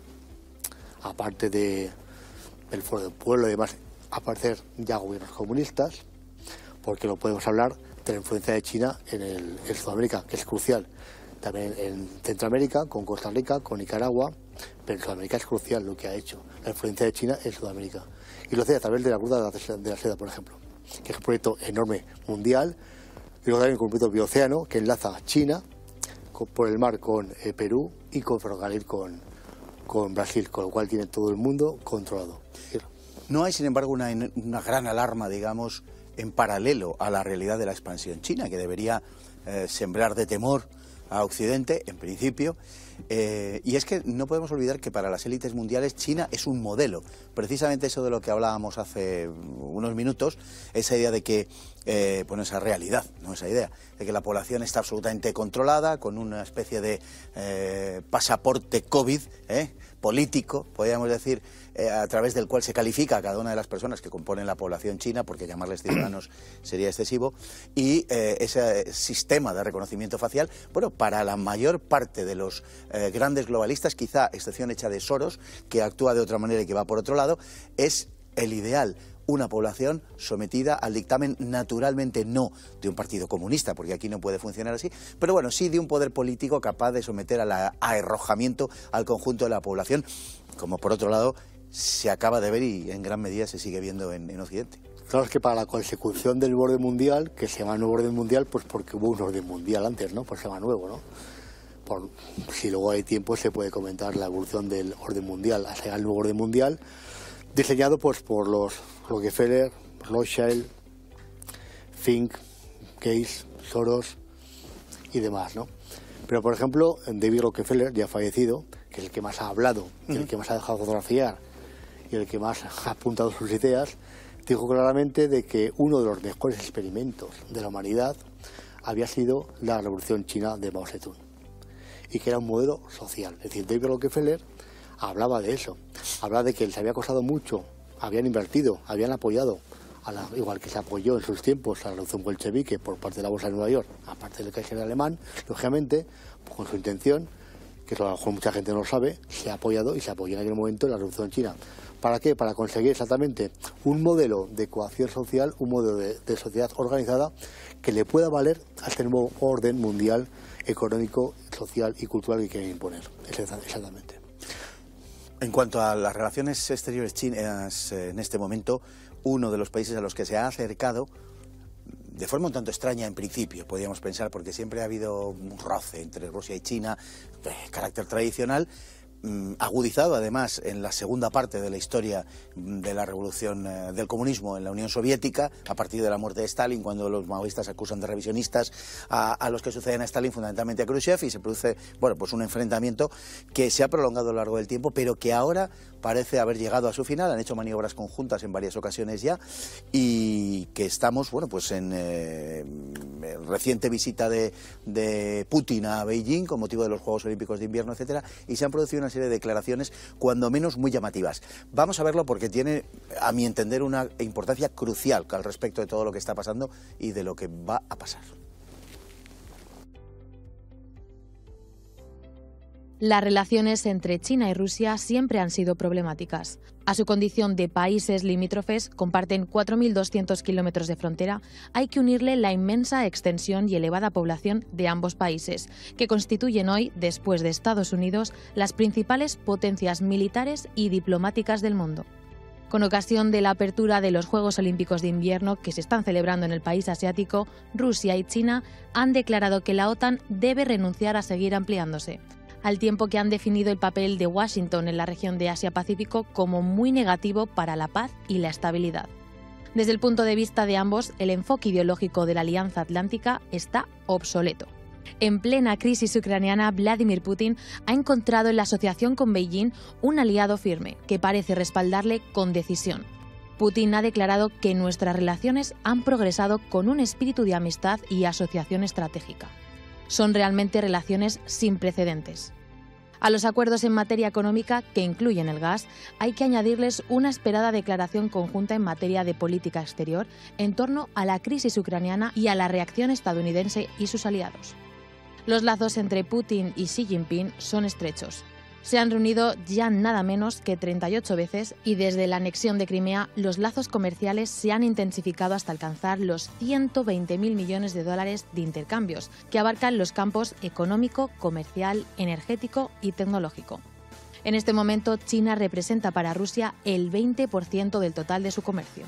aparte de, del Foro del Pueblo y demás, aparecer ya gobiernos comunistas, porque no podemos hablar de la influencia de China en, el, en Sudamérica, que es crucial. También en Centroamérica, con Costa Rica, con Nicaragua, pero en Sudamérica es crucial lo que ha hecho la influencia de China en Sudamérica. Y lo hace a través de la ruta de la, de la seda, por ejemplo, que es un proyecto enorme mundial, y luego también con un proyecto bioceano que enlaza China con, por el mar con eh, Perú y con ferrocarril con, con Brasil, con lo cual tiene todo el mundo controlado. No hay, sin embargo, una, una gran alarma, digamos, en paralelo a la realidad de la expansión china, que debería eh, sembrar de temor a Occidente, en principio, eh, y es que no podemos olvidar que para las élites mundiales China es un modelo. Precisamente eso de lo que hablábamos hace unos minutos, esa idea de que, eh, bueno, esa realidad, no esa idea, de que la población está absolutamente controlada, con una especie de eh, pasaporte COVID, ¿eh? político, podríamos decir, eh, a través del cual se califica a cada una de las personas que componen la población china, porque llamarles ciudadanos sería excesivo, y eh, ese sistema de reconocimiento facial, bueno, para la mayor parte de los eh, grandes globalistas, quizá excepción hecha de Soros, que actúa de otra manera y que va por otro lado, es el ideal. Una población sometida al dictamen, naturalmente no de un partido comunista, porque aquí no puede funcionar así, pero bueno, sí de un poder político capaz de someter al arrojamiento al conjunto de la población, como por otro lado se acaba de ver y en gran medida se sigue viendo en, en Occidente. Claro, es que para la consecución del orden mundial, que se llama nuevo orden mundial, pues porque hubo un orden mundial antes, ¿no? Pues se llama nuevo, ¿no? Por, si luego hay tiempo se puede comentar la evolución del orden mundial hasta el nuevo orden mundial, diseñado pues por los Rockefeller, Rothschild, Fink, Gates, Soros y demás, ¿no? Pero por ejemplo, David Rockefeller, ya fallecido, que es el que más ha hablado, uh-huh. el que más ha dejado fotografiar y el que más ha apuntado sus ideas, dijo claramente de que uno de los mejores experimentos de la humanidad había sido la revolución china de Mao Zedong, y que era un modelo social. Es decir, David Rockefeller hablaba de eso, hablaba de que les había costado mucho, habían invertido, habían apoyado, a la, igual que se apoyó en sus tiempos a la revolución bolchevique por parte de la Bolsa de Nueva York, aparte del Kaiser alemán, lógicamente, pues con su intención, que eso a lo mejor mucha gente no lo sabe, se ha apoyado y se apoyó en aquel momento en la Revolución China. ¿Para qué? Para conseguir exactamente un modelo de coacción social, un modelo de, de sociedad organizada que le pueda valer a este nuevo orden mundial económico, social y cultural que quieren imponer. Exactamente. En cuanto a las relaciones exteriores chinas, en este momento, uno de los países a los que se ha acercado, de forma un tanto extraña en principio, podríamos pensar, porque siempre ha habido un roce entre Rusia y China, de carácter tradicional, agudizado además en la segunda parte de la historia de la revolución eh, del comunismo en la Unión Soviética, a partir de la muerte de Stalin, cuando los maoístas acusan de revisionistas a, a los que suceden a Stalin, fundamentalmente a Khrushchev, y se produce, bueno, pues un enfrentamiento que se ha prolongado a lo largo del tiempo, pero que ahora parece haber llegado a su final. Han hecho maniobras conjuntas en varias ocasiones ya, y que estamos, bueno, pues en eh, reciente visita de, de Putin a Beijing con motivo de los Juegos Olímpicos de Invierno, etcétera, y se han producido una serie de declaraciones cuando menos muy llamativas. Vamos a verlo porque tiene, a mi entender, una importancia crucial al respecto de todo lo que está pasando y de lo que va a pasar. Las relaciones entre China y Rusia siempre han sido problemáticas. A su condición de países limítrofes, comparten cuatro mil doscientos kilómetros de frontera, hay que unirle la inmensa extensión y elevada población de ambos países, que constituyen hoy, después de Estados Unidos, las principales potencias militares y diplomáticas del mundo. Con ocasión de la apertura de los Juegos Olímpicos de Invierno que se están celebrando en el país asiático, Rusia y China han declarado que la OTAN debe renunciar a seguir ampliándose, al tiempo que han definido el papel de Washington en la región de Asia-Pacífico como muy negativo para la paz y la estabilidad. Desde el punto de vista de ambos, el enfoque ideológico de la Alianza Atlántica está obsoleto. En plena crisis ucraniana, Vladimir Putin ha encontrado en la asociación con Beijing un aliado firme que parece respaldarle con decisión. Putin ha declarado que nuestras relaciones han progresado con un espíritu de amistad y asociación estratégica. Son realmente relaciones sin precedentes. A los acuerdos en materia económica, que incluyen el gas, hay que añadirles una esperada declaración conjunta en materia de política exterior en torno a la crisis ucraniana y a la reacción estadounidense y sus aliados. Los lazos entre Putin y Xi Jinping son estrechos. Se han reunido ya nada menos que treinta y ocho veces y desde la anexión de Crimea los lazos comerciales se han intensificado hasta alcanzar los ciento veinte mil millones de dólares de intercambios, que abarcan los campos económico, comercial, energético y tecnológico. En este momento, China representa para Rusia el veinte por ciento del total de su comercio.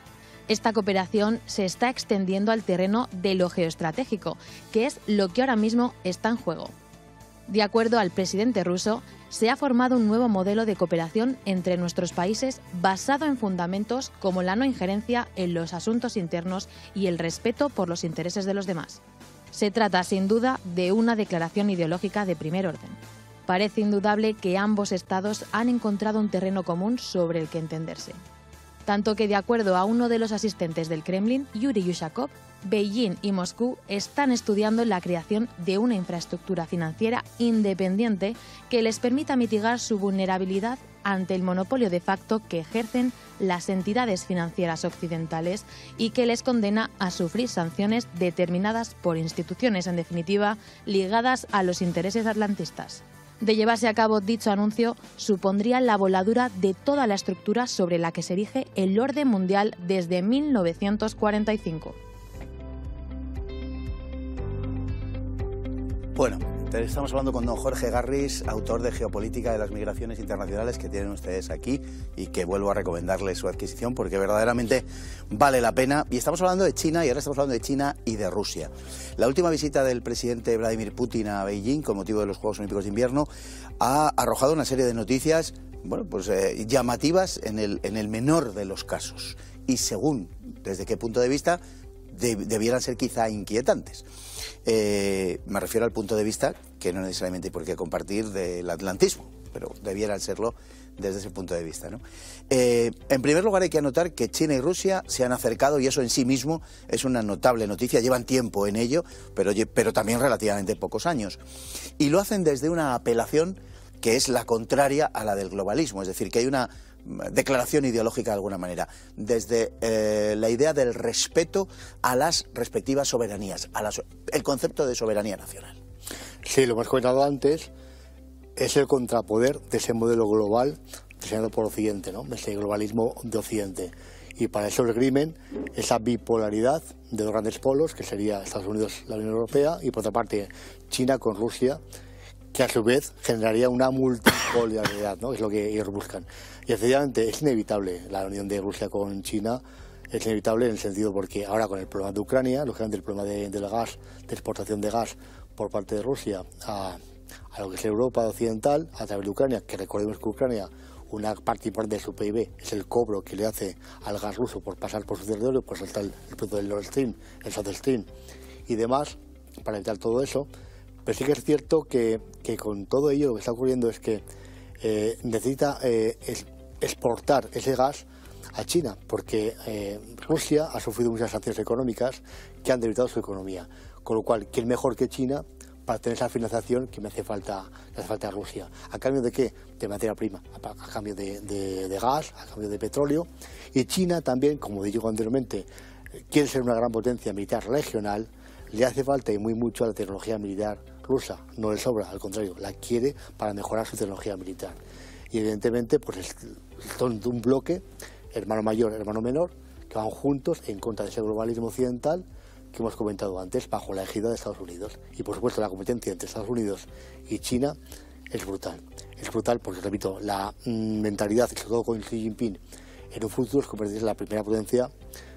Esta cooperación se está extendiendo al terreno de lo geoestratégico, que es lo que ahora mismo está en juego. De acuerdo al presidente ruso, se ha formado un nuevo modelo de cooperación entre nuestros países basado en fundamentos como la no injerencia en los asuntos internos y el respeto por los intereses de los demás. Se trata, sin duda, de una declaración ideológica de primer orden. Parece indudable que ambos estados han encontrado un terreno común sobre el que entenderse. Tanto que, de acuerdo a uno de los asistentes del Kremlin, Yuri Yushakov, Beijing y Moscú están estudiando la creación de una infraestructura financiera independiente que les permita mitigar su vulnerabilidad ante el monopolio de facto que ejercen las entidades financieras occidentales y que les condena a sufrir sanciones determinadas por instituciones, en definitiva, ligadas a los intereses atlantistas. De llevarse a cabo dicho anuncio, supondría la voladura de toda la estructura sobre la que se erige el orden mundial desde mil novecientos cuarenta y cinco. Bueno, estamos hablando con don Jorge Garris, autor de Geopolítica de las Migraciones Internacionales, que tienen ustedes aquí y que vuelvo a recomendarles su adquisición porque verdaderamente vale la pena. Y estamos hablando de China y ahora estamos hablando de China y de Rusia. La última visita del presidente Vladimir Putin a Beijing con motivo de los Juegos Olímpicos de Invierno ha arrojado una serie de noticias, bueno, pues eh, llamativas en el, en el menor de los casos y según desde qué punto de vista de, debieran ser quizá inquietantes. Eh, me refiero al punto de vista que no necesariamente hay por qué compartir del atlantismo, pero debieran serlo desde ese punto de vista, ¿no? Eh, en primer lugar hay que anotar que China y Rusia se han acercado y eso en sí mismo es una notable noticia, llevan tiempo en ello, pero, pero también relativamente pocos años. Y lo hacen desde una apelación que es la contraria a la del globalismo, es decir, que hay una declaración ideológica de alguna manera, desde eh, la idea del respeto a las respectivas soberanías, a la, el concepto de soberanía nacional. Sí, lo hemos comentado antes, es el contrapoder de ese modelo global diseñado por Occidente, ¿no? Ese globalismo de Occidente. Y para eso esgrimen esa bipolaridad de dos grandes polos, que sería Estados Unidos, la Unión Europea, y por otra parte China con Rusia, que a su vez generaría una multipolaridad, ¿no? Es lo que ellos buscan. Y efectivamente es inevitable la unión de Rusia con China, es inevitable en el sentido porque ahora con el problema de Ucrania, lógicamente el problema de, del gas, de exportación de gas por parte de Rusia a, a lo que es Europa Occidental, a través de Ucrania, que recordemos que Ucrania, una parte importante de su P I B es el cobro que le hace al gas ruso por pasar por su territorio, pues está el, el producto del Nord Stream, el South Stream y demás, para evitar todo eso. Pero sí que es cierto que, que con todo ello lo que está ocurriendo es que eh, necesita eh, es, exportar ese gas a China, porque eh, Rusia ha sufrido muchas sanciones económicas que han debilitado su economía, con lo cual, ¿quién mejor que China para tener esa financiación que me hace falta, me hace falta a Rusia? ¿A cambio de qué? De materia prima, a, a cambio de, de, de gas, a cambio de petróleo. Y China también, como digo anteriormente, quiere ser una gran potencia militar regional, le hace falta y muy mucho a la tecnología militar rusa, no le sobra, al contrario, la quiere para mejorar su tecnología militar. Y evidentemente, pues es, son un bloque, hermano mayor, hermano menor, que van juntos en contra de ese globalismo occidental que hemos comentado antes, bajo la égida de Estados Unidos. Y por supuesto la competencia entre Estados Unidos y China es brutal. Es brutal porque, repito, la mm, mentalidad, sobre todo con Xi Jinping, en un futuro es convertirse en la primera potencia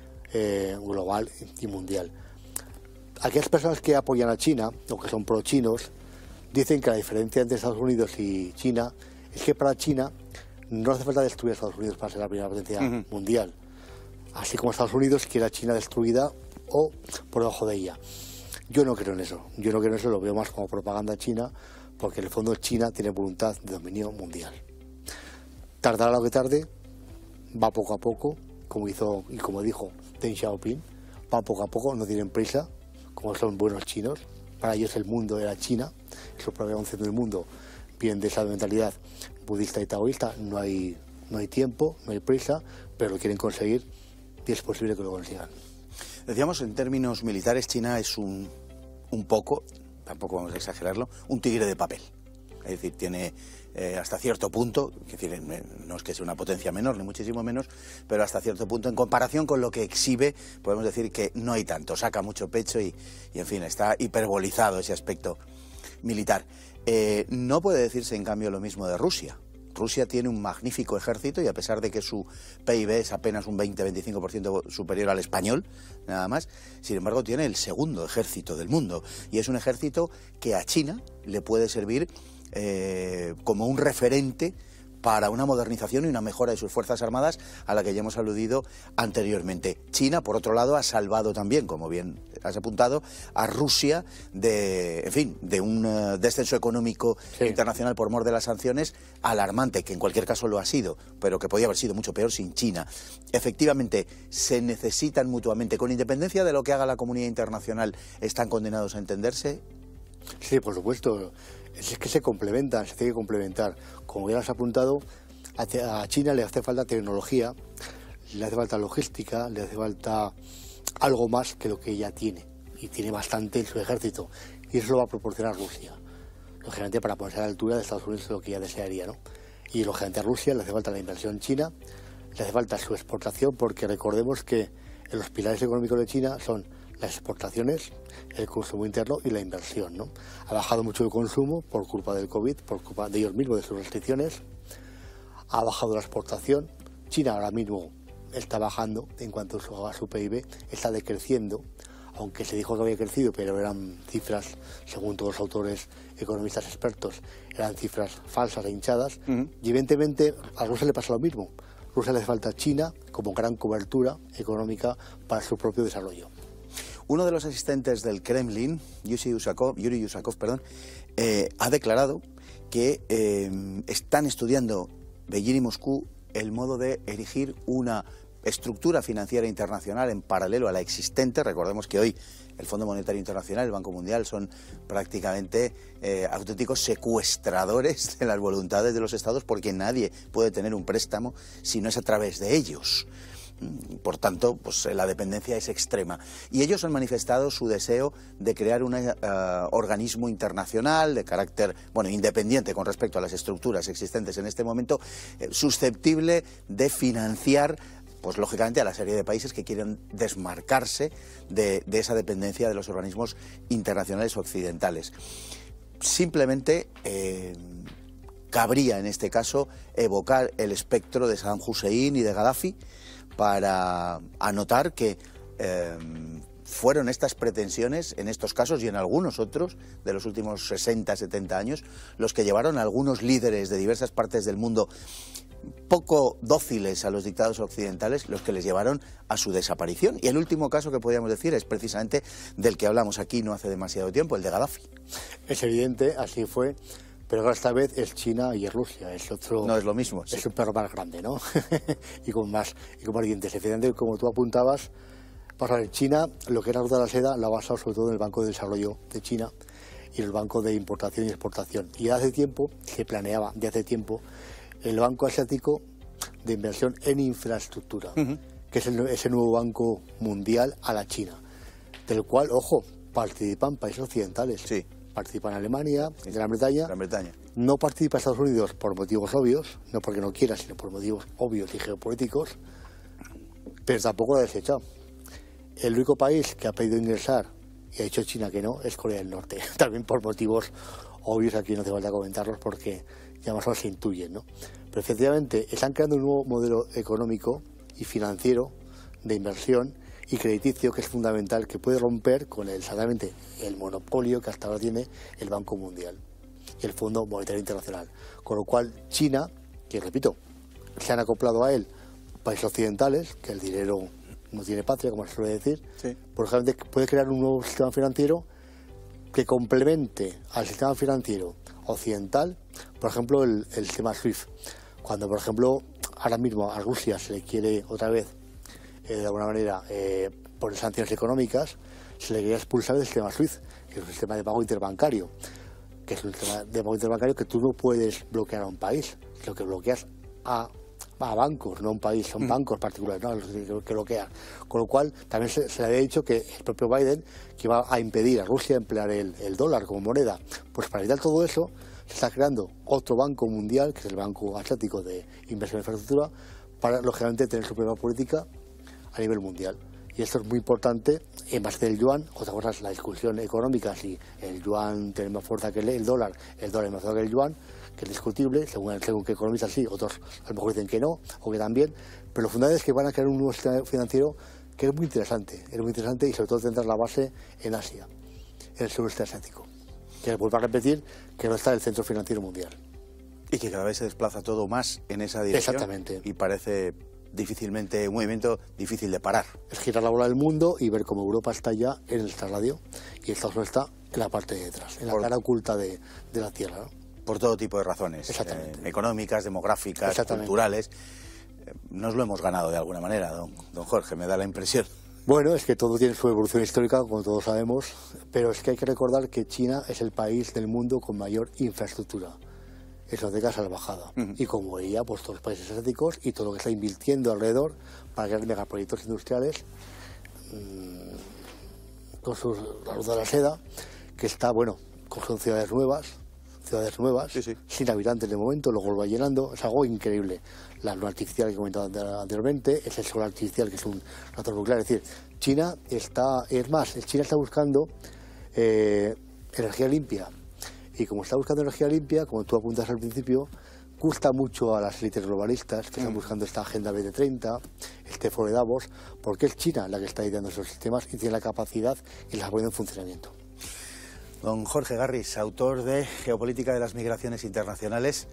eh, global y mundial. Aquellas personas que apoyan a China, o que son pro-chinos, dicen que la diferencia entre Estados Unidos y China es que para China no hace falta destruir a Estados Unidos para ser la primera potencia uh-huh. mundial. Así como Estados Unidos quiere a China destruida o por debajo de ella. Yo no creo en eso. Yo no creo en eso, lo veo más como propaganda china, porque en el fondo China tiene voluntad de dominio mundial. Tardará lo que tarde, va poco a poco, como hizo y como dijo Deng Xiaoping, va poco a poco, no tienen prisa, como son buenos chinos. Para ellos el mundo era China, su propia concepción del mundo viene de esa mentalidad budista y taoísta, no hay, no hay tiempo, no hay prisa, pero lo quieren conseguir y es posible que lo consigan. Decíamos, en términos militares, China es un, un poco, tampoco vamos a exagerarlo, un tigre de papel. Es decir, tiene eh, hasta cierto punto, es decir, no es que sea una potencia menor, ni muchísimo menos, pero hasta cierto punto, en comparación con lo que exhibe, podemos decir que no hay tanto, saca mucho pecho y, y en fin, está hiperbolizado ese aspecto militar. Eh, no puede decirse, en cambio, lo mismo de Rusia. Rusia tiene un magnífico ejército y a pesar de que su P I B es apenas un veinte a veinticinco por ciento superior al español, nada más, sin embargo tiene el segundo ejército del mundo y es un ejército que a China le puede servir eh, como un referente para una modernización y una mejora de sus Fuerzas Armadas, a la que ya hemos aludido anteriormente. China, por otro lado, ha salvado también, como bien has apuntado, a Rusia de, en fin, de un uh, descenso económico sí. internacional por mor de las sanciones alarmante, que en cualquier caso lo ha sido, pero que podía haber sido mucho peor sin China. Efectivamente, se necesitan mutuamente, con independencia de lo que haga la comunidad internacional, ¿están condenados a entenderse? Sí, por supuesto. Es que se complementan, se tiene que complementar. Como ya has apuntado, a China le hace falta tecnología, le hace falta logística, le hace falta algo más que lo que ella tiene. Y tiene bastante en su ejército. Y eso lo va a proporcionar Rusia. Lógicamente para ponerse a la altura de Estados Unidos es lo que ella desearía, ¿no? Y lógicamente a Rusia le hace falta la inversión china, le hace falta su exportación, porque recordemos que en los pilares económicos de China son las exportaciones, el consumo interno y la inversión, ¿no? Ha bajado mucho el consumo por culpa del COVID, por culpa de ellos mismos, de sus restricciones. Ha bajado la exportación. China ahora mismo está bajando en cuanto a su P I B, está decreciendo, aunque se dijo que había crecido, pero eran cifras, según todos los autores economistas expertos, eran cifras falsas e hinchadas. Uh-huh. Y evidentemente a Rusia le pasa lo mismo. A Rusia le hace falta China como gran cobertura económica para su propio desarrollo. Uno de los asistentes del Kremlin, Yuri Usakov, Yuri Usakov perdón, eh, ha declarado que eh, están estudiando Beijing y Moscú el modo de erigir una estructura financiera internacional en paralelo a la existente. Recordemos que hoy el Fondo Monetario Internacional, el Banco Mundial, son prácticamente eh, auténticos secuestradores de las voluntades de los estados, porque nadie puede tener un préstamo si no es a través de ellos. Por tanto, pues la dependencia es extrema. Y ellos han manifestado su deseo de crear un uh, organismo internacional de carácter, bueno, independiente con respecto a las estructuras existentes en este momento, eh, susceptible de financiar, pues lógicamente, a la serie de países que quieren desmarcarse de, de esa dependencia de los organismos internacionales occidentales. Simplemente eh, cabría en este caso evocar el espectro de Saddam Hussein y de Gaddafi para anotar que eh, fueron estas pretensiones en estos casos y en algunos otros de los últimos sesenta, setenta años los que llevaron a algunos líderes de diversas partes del mundo poco dóciles a los dictados occidentales, los que les llevaron a su desaparición. Y el último caso que podríamos decir es precisamente del que hablamos aquí no hace demasiado tiempo, el de Gaddafi. Es evidente, así fue. Pero esta vez es China y es Rusia, es otro... No es lo mismo. Es sí. un perro más grande, ¿no? y con más y con más dientes. Efectivamente, como tú apuntabas, para ver, China, lo que era la ruta de la seda, la ha basado sobre todo en el Banco de Desarrollo de China y el Banco de Importación y Exportación. Y hace tiempo se planeaba, de hace tiempo, el Banco Asiático de Inversión en Infraestructura, uh-huh. que es el, ese nuevo banco mundial a la China, del cual, ojo, participan países occidentales. Sí. Participan Alemania, Gran Bretaña. Gran Bretaña. No participa Estados Unidos por motivos obvios, no porque no quiera, sino por motivos obvios y geopolíticos, pero tampoco lo ha desechado. El único país que ha pedido ingresar, y ha dicho China que no, es Corea del Norte, también por motivos obvios, aquí no hace falta comentarlos porque ya más o menos se intuyen, ¿no? Pero efectivamente están creando un nuevo modelo económico y financiero de inversión y crediticio que es fundamental, que puede romper con el, exactamente el monopolio que hasta ahora tiene el Banco Mundial y el Fondo Monetario Internacional. Con lo cual China, que repito, se han acoplado a él países occidentales, que el dinero no tiene patria, como se suele decir, sí. por ejemplo, puede crear un nuevo sistema financiero que complemente al sistema financiero occidental, por ejemplo, el, el sistema SWIFT. Cuando, por ejemplo, ahora mismo a Rusia se le quiere otra vez Eh, de alguna manera, eh, por sanciones económicas, se le quería expulsar del sistema SWIFT, que es un sistema de pago interbancario, que es un sistema de pago interbancario que tú no puedes bloquear a un país, lo que bloqueas a, a bancos, no a un país, son mm. bancos particulares, ¿no? Los que, que bloquean. Con lo cual, también se, se le había dicho que el propio Biden, que iba a impedir a Rusia emplear el, el dólar como moneda. Pues para evitar todo eso, se está creando otro banco mundial, que es el Banco Asiático de Inversión en Infraestructura, para, lógicamente, tener su propia política a nivel mundial. Y esto es muy importante en base del yuan. Otra cosa es la discusión económica, si el yuan tiene más fuerza que el, el dólar, el dólar es más fuerte que el yuan, que es discutible, según, según que economistas sí, otros a lo mejor dicen que no, o que también, pero lo fundamental es que van a crear un nuevo sistema financiero que es muy interesante, es muy interesante y sobre todo tendrá la base en Asia, en el sudeste asiático, que vuelvo a repetir, que no está el centro financiero mundial. Y que cada vez se desplaza todo más en esa dirección. Exactamente. Y parece difícilmente, un movimiento difícil de parar. Es girar la bola del mundo y ver cómo Europa está ya en el trasladio y Estados Unidos está en la parte de detrás, en la Por... cara oculta de, de la Tierra, ¿no? Por todo tipo de razones, eh, económicas, demográficas, culturales. Eh, nos lo hemos ganado de alguna manera, don, don Jorge, me da la impresión. Bueno, es que todo tiene su evolución histórica, como todos sabemos, pero es que hay que recordar que China es el país del mundo con mayor infraestructura. Es una auténtica salvajada. Uh-huh. Y como ella, pues todos los países asiáticos y todo lo que está invirtiendo alrededor para crear megaproyectos industriales, mmm, con sus, la ruta de la seda, que está, bueno, con ciudades nuevas, ciudades nuevas, sí, sí. sin habitantes de momento, luego lo va llenando, es algo increíble. La luna artificial que he comentado anteriormente, es el sol artificial que es un reactor nuclear, es decir, China está, es más, China está buscando eh, energía limpia. Y como está buscando energía limpia, como tú apuntas al principio, gusta mucho a las élites globalistas que mm. están buscando esta Agenda veinte treinta, este Foro de Davos, porque es China la que está ideando esos sistemas y tiene la capacidad y las pone en funcionamiento. Don Jorge Garris, autor de Geopolítica de las Migraciones Internacionales,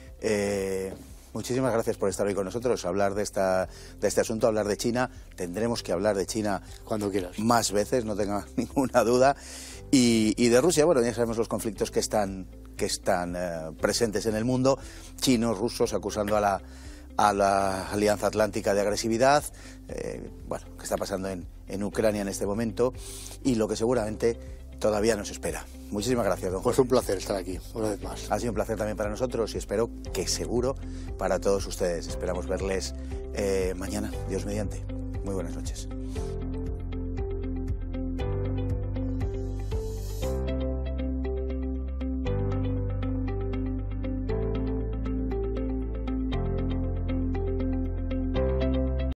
eh, muchísimas gracias por estar hoy con nosotros, hablar de, esta, de este asunto, hablar de China. Tendremos que hablar de China cuando quieras, más veces, no tenga ninguna duda. Y, y de Rusia, bueno, ya sabemos los conflictos que están, que están eh, presentes en el mundo, chinos, rusos, acusando a la, a la Alianza Atlántica de agresividad, eh, bueno, que está pasando en, en Ucrania en este momento, y lo que seguramente todavía nos espera. Muchísimas gracias, don Jorge. Pues un placer estar aquí, una vez más. Ha sido un placer también para nosotros y espero que seguro para todos ustedes. Esperamos verles eh, mañana, Dios mediante. Muy buenas noches.